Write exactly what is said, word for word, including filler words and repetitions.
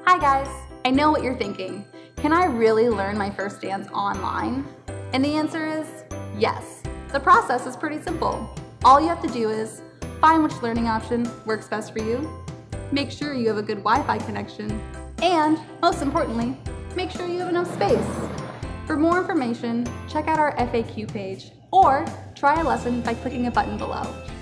Hi guys! I know what you're thinking. Can I really learn my first dance online? And the answer is yes. The process is pretty simple. All you have to do is find which learning option works best for you, make sure you have a good Wi-Fi connection, and most importantly, make sure you have enough space. For more information, check out our F A Q page or try a lesson by clicking a button below.